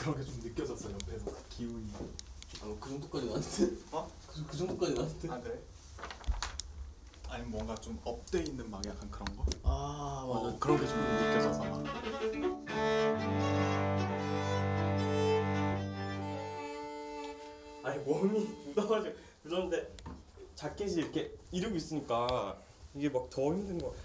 그런 게 좀 느껴졌어 옆에서 그 기운이. 그 정도까지 나한테? 어? 그 정도까지 나한테? 아 그래? 아니 뭔가 좀 업돼 있는 막 약간 그런 거? 아 맞아. 그런 게 좀 느껴져서 막. 아니 몸이 묻어가지고 묻었는데 자켓이 이렇게 이러고 있으니까 이게 막 더 힘든 거.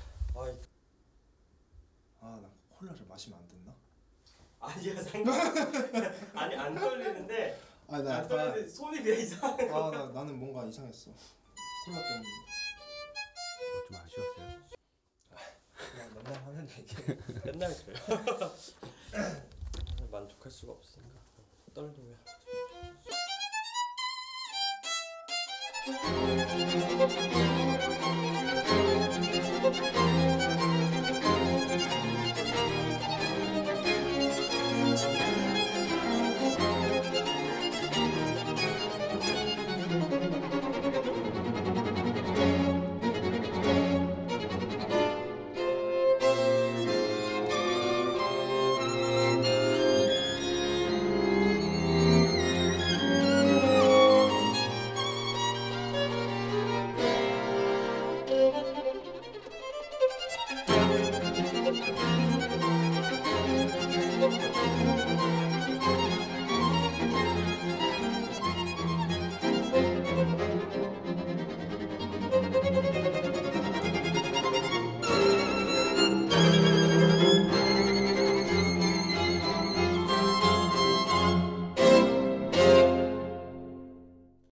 나 콜라를 마시면 안 됐나? 아니야 상관. 아니 안 떨리는데. 아니 나 안 떨리는데 손이 그냥 이상해. 나는 뭔가 이상했어. 콜라 때문에. 좀 아쉬웠어요. 그냥 맨날 하는 얘기. 맨날 그래요. 만족할 수가 없으니까 떨리면.